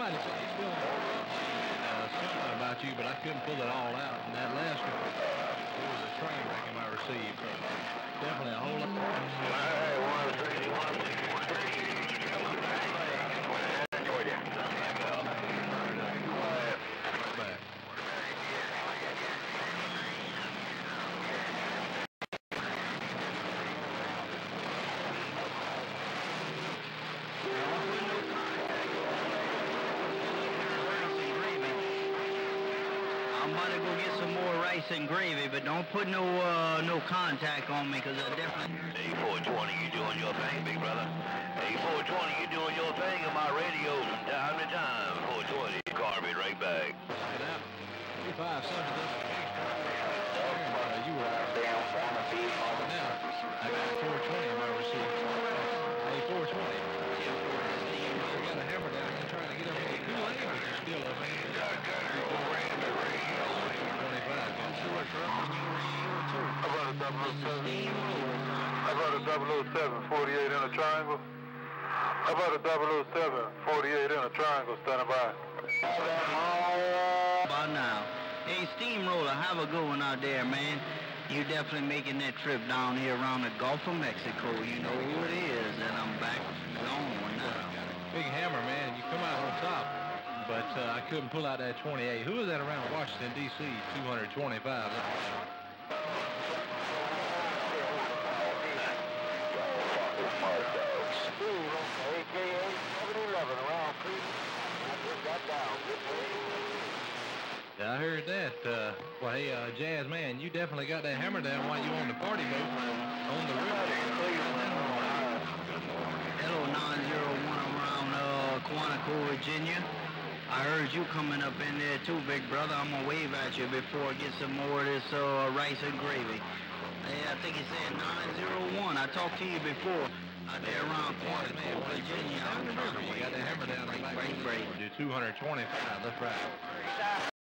somebody said he's feeling something about you, but I couldn't pull it all out. And that last one, it was a train wreck in my receive. So definitely a whole lot. I'm about to go get some more rice and gravy, but don't put no contact on me, because I definitely... Hey, 420, you doing your thing, big brother. Hey, 420, you doing your thing in my radio from time to time. 420, call me right back. Right out. 35 something. You were out there on the feed. Now, I got 420 in my receipt. Hey, 420. I got a hammer down there trying to get up on the cool air, but you're still up here. How about a 007, 48 in a triangle? How about a 007, 48 in a triangle standing by? About now. Hey, Steamroller, have a good one out there, man. You definitely making that trip down here around the Gulf of Mexico. You know who it is, and I'm back gone now. Big hammer, man. You come out on top. But I couldn't pull out that 28. Who was that around Washington, D.C.? 225. Yeah, I heard that. Well, hey, Jazz man, you definitely got that hammer down while you on the party boat on the river. Hello, 901 around Quantico, Virginia. I heard you coming up in there too, big brother. I'm gonna wave at you before I get some more of this rice and gravy. Yeah, I think he said 901. I talked to you before out there around Quantico, Virginia. I remember you got that hammer down the back. Break. Do 225. That's right.